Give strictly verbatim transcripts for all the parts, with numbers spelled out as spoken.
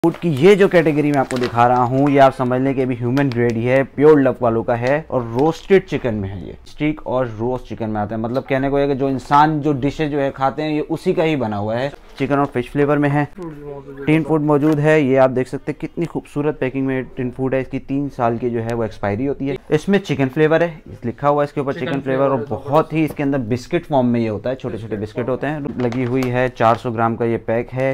Food की ये जो कैटेगरी मैं आपको दिखा रहा हूँ ये आप समझ लें कि अभी ह्यूमन ग्रेड ही है, प्योर लव वालों का है और रोस्टेड चिकन में है। ये स्टीक और रोस्ट चिकन में आता है, मतलब कहने को है कि जो इंसान जो डिशेज जो है खाते हैं ये उसी का ही बना हुआ है। चिकन और फिश फ्लेवर में है। टिन फूड मौजूद है, ये आप देख सकते हैं कितनी खूबसूरत पैकिंग में टिन फूड है। इसकी तीन साल की जो है वो एक्सपायरी होती है। इसमें चिकन फ्लेवर है, लिखा हुआ है इसके ऊपर चिकन फ्लेवर, और बहुत ही इसके अंदर बिस्किट फॉर्म में ये होता है, छोटे छोटे बिस्किट होते हैं। लगी हुई है, चार सौ ग्राम का ये पैक है।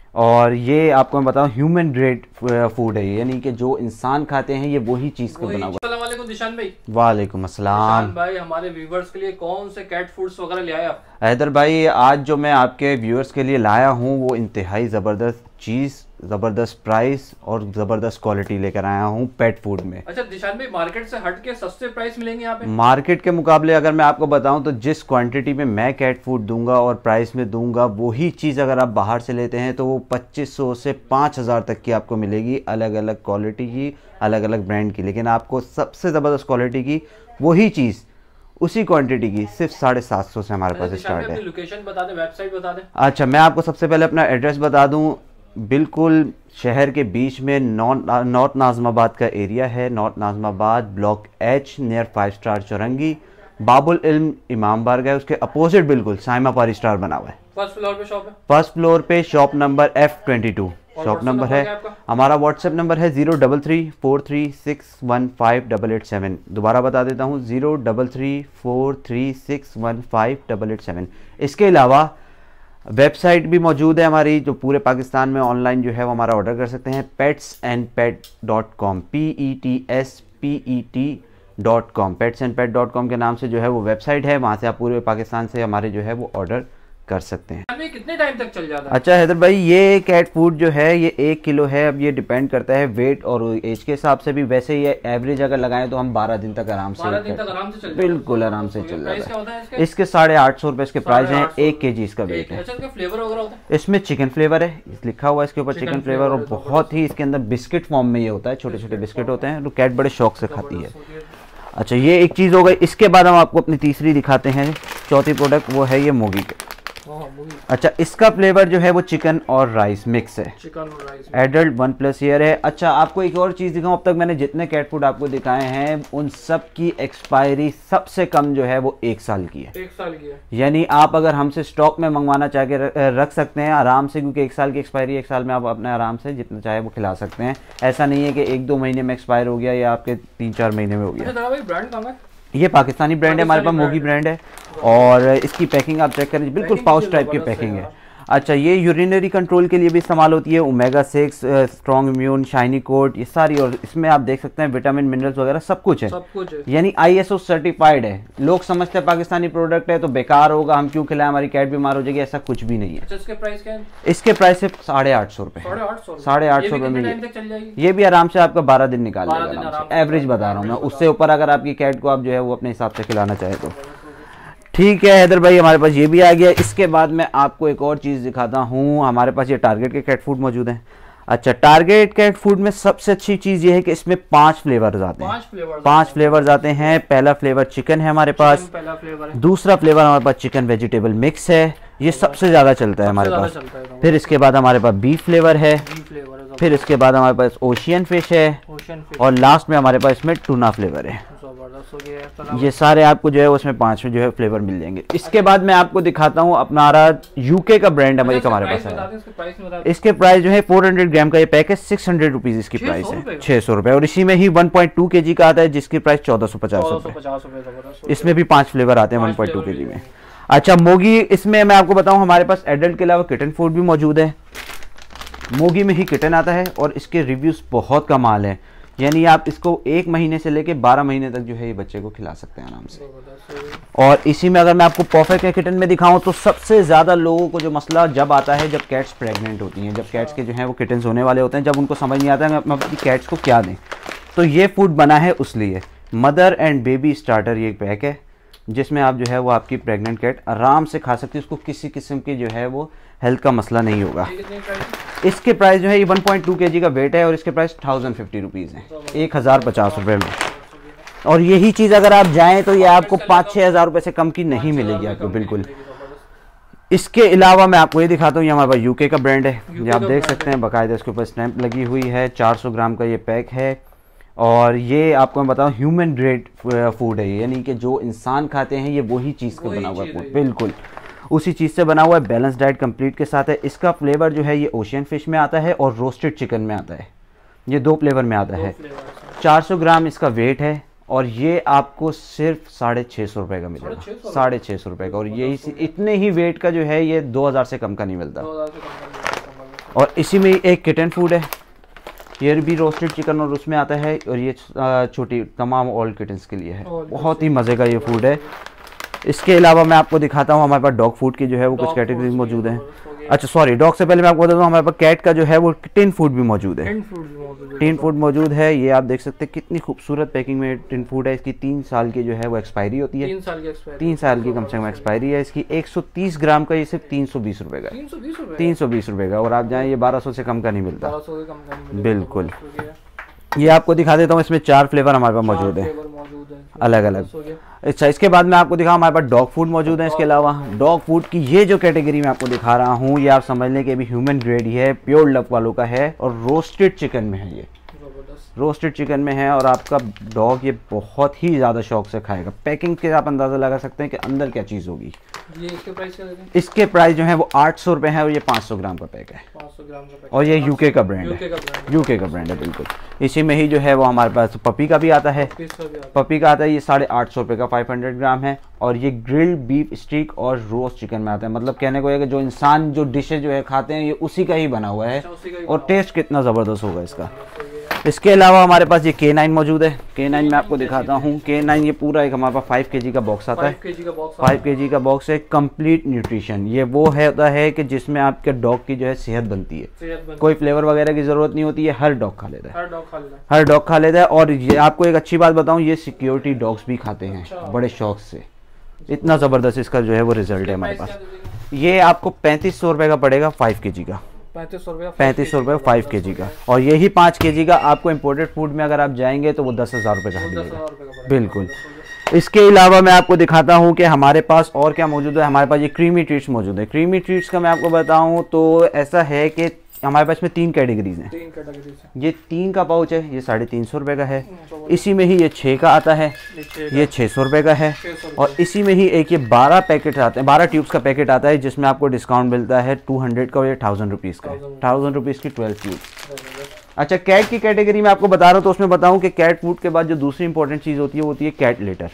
और ये आपको मैं बताऊं ह्यूमन ग्रेड फूड है, यानी कि जो इंसान खाते हैं ये वही चीज का बना हुआ है। अस्सलाम वालेकुम दिशान भाई। वालेकुम अस्सलाम भाई, हमारे व्यूवर्स के लिए कौन से कैट फूड्स वगैरह ले आए आप? हैदर भाई, आज जो मैं आपके व्यूअर्स के लिए लाया हूँ वो इंतहाई ज़बरदस्त चीज़, ज़बरदस्त प्राइस और ज़बरदस्त क्वालिटी लेकर आया हूँ पेट फूड में। अच्छा दिशान भाई, मार्केट से हट के सस्ते प्राइस मिलेंगे यहाँ पे? मार्केट के मुकाबले अगर मैं आपको बताऊं तो जिस क्वांटिटी में मैं कैट फूड दूंगा और प्राइस में दूंगा वही चीज़ अगर आप बाहर से लेते हैं तो वो पच्चीस सौ से पाँच हज़ार तक की आपको मिलेगी, अलग अलग क्वालिटी की, अलग अलग ब्रांड की। लेकिन आपको सबसे ज़बरदस्त क्वालिटी की वही चीज़ उसी क्वांटिटी की सिर्फ साढ़े सात सौ से हमारे पास स्टार्ट है। लोकेशन बता दें, वेबसाइट बता दें। अच्छा, मैं आपको सबसे पहले अपना एड्रेस बता दूं। बिल्कुल शहर के बीच में नॉर्थ नाज़माबाद का एरिया है। North Nazimabad block H near five star Chowrangi, Babul Ilm Imam बारगाह, उसके अपोजिट बिल्कुल साइमा पारी स्टार बना हुआ है। फर्स्ट फ्लोर पे शॉप है। फर्स्ट फ्लोर पे shop number F twenty two shop number है। हमारा व्हाट्सएप नंबर है zero double three four three six one five double eight seven. दोबारा बता देता हूँ, zero double three four three six one five double eight seven. इसके अलावा website भी मौजूद है हमारी, जो पूरे पाकिस्तान में ऑनलाइन जो है वो हमारा ऑर्डर कर सकते हैं, pets and pet dot com, P E T S P E T dot com, pets and pet dot com के नाम से जो है वो वेबसाइट है। वहाँ से आप पूरे पाकिस्तान से हमारे जो है वो ऑर्डर कर सकते हैं। कितने टाइम तक चल जाता है? अच्छा हैदर भाई, ये कैट फूड जो है ये एक किलो है। अब ये डिपेंड करता है वेट और एज के हिसाब से भी। वैसे ये एवरेज अगर लगाएं तो हम बारह दिन तक आराम से बारह दिन तक आराम से चल बिल्कुल आराम से चल जाता है। इसके, इसके साढ़े आठ सौ रुपए इसके प्राइस हैं, एक के जी इसका वेट है। फ्लेवर वगैरह होता है? इसमें चिकन फ्लेवर है, लिखा हुआ है इसके ऊपर चिकन फ्लेवर, और बहुत ही इसके अंदर बिस्किट फॉर्म में ये होता है, छोटे छोटे बिस्किट होते हैं, तो कैट बड़े शौक से खाती है। अच्छा, ये एक चीज़ हो गई। इसके बाद हम आपको अपनी तीसरी दिखाते हैं, चौथी प्रोडक्ट, वो है ये मोगी के। अच्छा, इसका फ्लेवर जो है वो चिकन और राइस मिक्स है, चिकन और rice, adult one plus year है। अच्छा, आपको एक और चीज़ दिखाऊं, अब तक मैंने जितने कैट फूड आपको दिखाए हैं उन सब की एक्सपायरी सबसे कम जो है वो एक साल की है। एक साल की है, यानी आप अगर हमसे स्टॉक में मंगवाना चाह के रख सकते हैं आराम से, क्योंकि एक साल की एक्सपायरी, एक साल में आप अपने आराम से जितना चाहे वो खिला सकते हैं। ऐसा नहीं है कि एक दो महीने में एक्सपायर हो गया या आपके तीन चार महीने में हो गया। ये पाकिस्तानी ब्रांड है, हमारे पास मोगी ब्रांड है, और इसकी पैकिंग आप चेक करें, बिल्कुल पाउच टाइप की पैकिंग है। अच्छा, ये यूरिनरी कंट्रोल के लिए भी इस्तेमाल होती है। Omega six, strong immune, shiny coat, ये सारी, और इसमें आप देख सकते हैं विटामिन मिनरल्स वगैरह सब कुछ है, सब कुछ है। यानी आई एस ओ सर्टिफाइड है। लोग समझते हैं पाकिस्तानी प्रोडक्ट है तो बेकार होगा, हम क्यों खिलाएं, हमारी कैट बीमार हो जाएगी, ऐसा कुछ भी नहीं है। अच्छा, इसके प्राइस क्या है? इसके प्राइस सिर्फ साढ़े आठ सौ रुपए साढ़े आठ सौ रुपए में ये भी आराम से आपका बारह दिन निकाल लेगा, एवरेज बता रहा हूँ मैं। उससे ऊपर अगर आपकी कैट को आप जो है वो अपने हिसाब से खिलाना चाहे तो ठीक है। हैदर भाई, हमारे पास ये भी आ गया। इसके बाद मैं आपको एक और चीज़ दिखाता हूँ, हमारे पास ये टारगेट के कैट फूड मौजूद हैं। अच्छा, टारगेट कैट फूड में सबसे अच्छी चीज़ ये है कि इसमें पांच फ्लेवर्स आते हैं, पांच फ्लेवर्स आते हैं। पहला फ्लेवर चिकन है हमारे पास, दूसरा फ्लेवर हमारे पास चिकन वेजिटेबल मिक्स है, ये सबसे ज़्यादा चलता है हमारे पास। फिर इसके बाद हमारे पास बीफ फ्लेवर है, फिर इसके बाद हमारे पास ओशियन फिश है, और लास्ट में हमारे पास इसमें टूना फ्लेवर है। ये सारे आपको जो है उसमें पांच में जो है फ्लेवर मिल जाएंगे। इसके बाद मैं आपको दिखाता हूँ अपना यूके का ब्रांड हमारे हमारे पास है। इसके प्राइस जो है फोर हंड्रेड ग्राम का ये पैक है, सिक्स हंड्रेड रुपीज इसकी प्राइस है, छह सौ रुपए, और इसी में ही वन पॉइंट टू के जी का आता है जिसकी प्राइस चौदह सौ पचास रुपए। इसमें भी पांच फ्लेवर आते हैं वन पॉइंट टू के जी में। अच्छा, मोगी, इसमें मैं आपको बताऊं हमारे पास एडल्ट के अलावा किटन फूड भी मौजूद है। मोगी में ही किटन आता है और इसके रिव्यूज बहुत कमाल है, यानी आप इसको एक महीने से लेके बारह महीने तक जो है ये बच्चे को खिला सकते हैं आराम से। और इसी में अगर मैं आपको परफेक्ट किटन में दिखाऊं तो सबसे ज़्यादा लोगों को जो मसला जब आता है जब कैट्स प्रेग्नेंट होती हैं, जब कैट्स के जो हैं वो किटन्स होने वाले होते हैं, जब उनको समझ नहीं आता है मैं अपनी कैट्स को क्या दें, तो ये फूड बना है उस लिए। मदर एंड बेबी स्टार्टर ये पैक है जिसमें आप जो है वो आपकी प्रेग्नेंट कैट आराम से खा सकती है, उसको किसी किस्म की जो है वो हेल्थ का मसला नहीं होगा। इसके प्राइस जो है ये वन पॉइंट टू के जी का वेट है और इसके प्राइस थाउजेंड फिफ्टी रुपीज़ है, एक हज़ार पचास रुपये में। और यही चीज़ अगर आप जाएं तो ये आपको पाँच छः हज़ार रुपये से कम की नहीं मिलेगी आपको, बिल्कुल। इसके अलावा मैं आपको ये दिखाता हूँ, ये हमारे पास यूके का ब्रांड है, ये आप देख सकते हैं बाकायदा इसके ऊपर स्टैंप लगी हुई है। चार सौ ग्राम का ये पैक है और ये आपको मैं बताऊँ ह्यूमन ग्रेड फूड है, यानी कि जो इंसान खाते हैं ये वही चीज़ का बना हुआ है फूड, बिल्कुल उसी चीज़ से बना हुआ है। बैलेंस डाइट कंप्लीट के साथ है। इसका फ्लेवर जो है ये ओशियन फिश में आता है और रोस्टेड चिकन में आता है, ये दो फ्लेवर में आता है। चार सौ ग्राम इसका वेट है और ये आपको सिर्फ साढ़े छः सौ रुपये का मिलेगा, साढ़े छः सौ रुपये का। और ये इसी इतने ही वेट का जो है ये दो हज़ार से कम का नहीं मिलता। और इसी में एक किटन फूड है, ये भी रोस्टेड चिकन और उसमें आता है और ये छोटी तमाम ऑल किटन्स के लिए है, बहुत ही मज़े का ये फूड है। इसके अलावा मैं आपको दिखाता हूँ हमारे पास डॉग फूड की जो है वो कुछ कैटेगरीज मौजूद हैं। अच्छा सॉरी, डॉग से पहले मैं आपको बता दूँ हमारे पास कैट का जो है वो टिन फूड भी मौजूद है, टिन फूड मौजूद है। ये आप देख सकते हैं कितनी खूबसूरत पैकिंग में टिन फूड है। इसकी तीन साल की जो है वो एक्सपायरी होती है, तीन साल की एक्सपायरी तीन साल की कम से कम एक्सपायरी है इसकी। एक सौ तीस ग्राम का ये सिर्फ तीन सौ बीस रुपये का, तीन सौ बीस रुपये का। और आप जाएँ ये बारह सौ से कम का नहीं मिलता, बिल्कुल। ये आपको दिखा देता हूँ, इसमें चार फ्लेवर हमारे पास मौजूद है अलग अलग। अच्छा, इसके बाद मैं आपको दिखाऊँ हमारे पास डॉग फूड मौजूद है। इसके अलावा डॉग फूड की ये जो कैटेगरी मैं आपको दिखा रहा हूँ ये आप समझ लें कि अभी ह्यूमन ग्रेड ही है, प्योर लव वालों का है और रोस्टेड चिकन में है, ये रोस्टेड चिकन में है। और आपका डॉग ये बहुत ही ज़्यादा शौक से खाएगा। पैकिंग के आप अंदाज़ा लगा सकते हैं कि अंदर क्या चीज़ होगी। ये इसके प्राइस क्या है? इसके प्राइस जो है वो आठ सौ रुपये है और ये पाँच सौ ग्राम का पैक है, पाँच सौ ग्राम का पैक। और ये यूके का ब्रांड है, यूके का ब्रांड है बिल्कुल। इसी में ही जो है वो हमारे पास पपी का भी आता है, पपी का आता है, ये साढ़े आठ सौ रुपये का फाइव हंड्रेड ग्राम है। और ये ग्रिल्ड बीफ स्टिक और रोस्ट चिकन में आता है। मतलब कहने को है कि जो इंसान जो डिशेज जो है खाते हैं ये उसी का ही बना हुआ है और टेस्ट कितना ज़बरदस्त होगा इसका। इसके अलावा हमारे पास ये के नाइन मौजूद है। के नाइन मैं आपको दिखाता हूँ। के नाइन ये पूरा एक हमारे पास फाइव के जी का बॉक्स आता है, फाइव के जी का बॉक्स है। कंप्लीट न्यूट्रिशन ये वो है होता है कि जिसमें आपके डॉग की जो है सेहत बनती है, कोई फ्लेवर वगैरह की ज़रूरत नहीं होती है, हर डॉग खा लेता है, हर डॉग खा लेता है। और ये आपको एक अच्छी बात बताऊँ, ये सिक्योरिटी डॉग्स भी खाते हैं बड़े शौक से। इतना ज़बरदस्त इसका जो है वो रिजल्ट है हमारे पास। ये आपको पैंतीस सौ रुपये का पड़ेगा फाइव के जी का, पैंतीस सौ रुपये पैंतीस सौ रुपये फाइव के जी का। और यही पाँच के जी का आपको इम्पोर्टेड फूड में अगर आप जाएंगे तो वो दस हज़ार रुपये का मिलेगा, बिल्कुल। इसके अलावा मैं आपको दिखाता हूँ कि हमारे पास और क्या मौजूद है। हमारे पास ये क्रीमी ट्रीट्स मौजूद है। क्रीमी ट्रीट्स का मैं आपको बताऊँ तो ऐसा है कि हमारे पास में तीन कैटेगरीज हैं, तीन कैटेगरीज हैं। ये तीन का पाउच है, ये साढ़े तीन सौ रुपये का है। इसी में ही ये छः का आता है, ये छः सौ रुपये का है। और इसी में ही एक ये बारह पैकेट आते हैं, बारह ट्यूब्स का पैकेट आता है जिसमें आपको डिस्काउंट मिलता है टू हंड्रेड का और ये थाउजेंड रुपीज़ का, थाउजेंड रुपीज़ की ट्वेल्व ट्यूब। अच्छा, कैट की कैटेगरी में आपको बता रहा हूँ तो उसमें बताऊँ कि कैट फूड के बाद जो दूसरी इंपॉर्टेंट चीज़ होती है वो होती है कैट लिटर।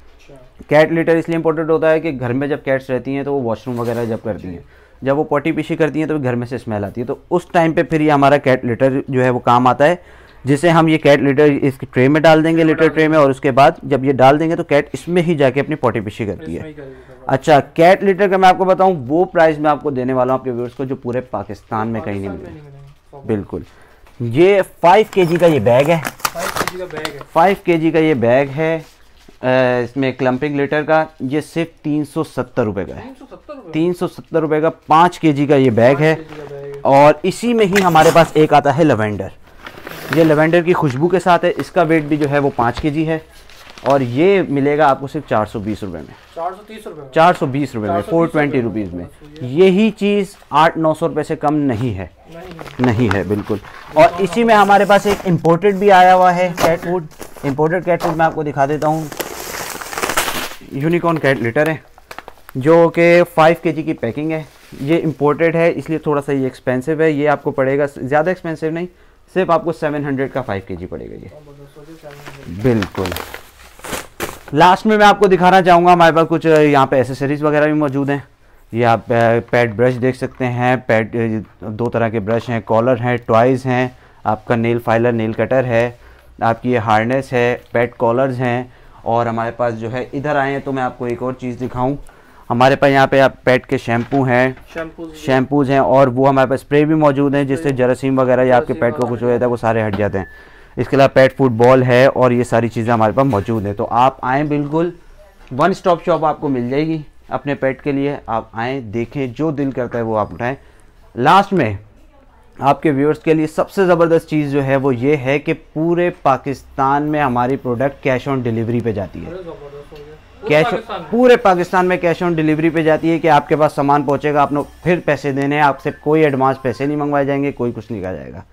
कैट लिटर इसलिए इंपॉर्टेंट होता है कि घर में जब कैट्स रहती हैं तो वो वॉशरूम वगैरह जब करती हैं, जब वो पोटी पीशी करती हैं तो घर में से स्मेल आती है, तो उस टाइम पे फिर ये हमारा कैट लिटर जो है वो काम आता है, जिसे हम ये कैट लिटर इस ट्रे में डाल देंगे, लिटर ट्रे में। और उसके बाद जब ये डाल देंगे तो कैट इसमें ही जाके अपनी पोटी पीशी करती है। अच्छा, कैट लिटर का मैं आपको बताऊं वो प्राइस मैं आपको देने वाला हूँ आपके व्यूअर्स को जो पूरे पाकिस्तान में कहीं नहीं मिलेगा, बिल्कुल। ये फाइव के जी का ये बैग है, फाइव के जी का ये बैग है। इसमें क्लम्पिंग लीटर का ये सिर्फ तीन सौ सत्तर रुपये का है, तीन सौ सत्तर रुपये का पाँच के जी का ये बैग है। और इसी में ही हमारे पास एक आता है लवेंडर, ये लवेंडर की खुशबू के साथ है। इसका वेट भी जो है वो पाँच के जी है और ये मिलेगा आपको सिर्फ चार सौ बीस रुपये में, चार सौ तीस रुपये चार सौ बीस रुपये में, फोर ट्वेंटी रुपीज़ में। यही चीज़ आठ नौ सौ रुपये से कम नहीं है, नहीं है बिल्कुल। और इसी में हमारे पास एक इम्पोर्टेड भी आया हुआ है cat food. Imported cat food मैं आपको दिखा देता हूँ। यूनिकॉर्न कैट लिटर है जो कि फाइव के जी की पैकिंग है। ये इम्पोर्टेड है इसलिए थोड़ा सा ये एक्सपेंसिव है। ये आपको पड़ेगा, ज़्यादा एक्सपेंसिव नहीं, सिर्फ आपको सेवन हंड्रेड का फाइव के जी पड़ेगा ये, बिल्कुल। लास्ट में मैं आपको दिखाना चाहूँगा हमारे पास कुछ यहाँ पे एसेसरीज़ वगैरह भी मौजूद हैं। ये आप पैड ब्रश देख सकते हैं, पैड दो तरह के ब्रश हैं, कॉलर हैं, टॉयज़ हैं, आपका नेल फाइलर, नेल कटर है, आपकी ये हार्नेस है, पैड कॉलर्स हैं। और हमारे पास जो है, इधर आए हैं तो मैं आपको एक और चीज़ दिखाऊं। हमारे पास यहाँ पे आप पेट के शैम्पू हैं, शैम्पूज हैं और वो हमारे पास स्प्रे भी मौजूद हैं जिससे जरासीम वगैरह या आपके पेट को कुछ हो जाता है वो सारे हट जाते हैं। इसके अलावा पेट फूड बॉल है और ये सारी चीज़ें हमारे पास मौजूद हैं। तो आप आएँ, बिल्कुल वन स्टॉप शॉप आपको मिल जाएगी अपने पेट के लिए। आप आएँ, देखें, जो दिल करता है वो आप उठाएँ। लास्ट में आपके व्यूअर्स के लिए सबसे ज़बरदस्त चीज़ जो है वो ये है कि पूरे पाकिस्तान में हमारी प्रोडक्ट कैश ऑन डिलीवरी पे जाती है। कैश पूरे पाकिस्तान में कैश ऑन डिलीवरी पे जाती है कि आपके पास सामान पहुंचेगा, आपने फिर पैसे देने हैं, आपसे कोई एडवांस पैसे नहीं मंगवाए जाएंगे, कोई कुछ नहीं कहा जाएगा।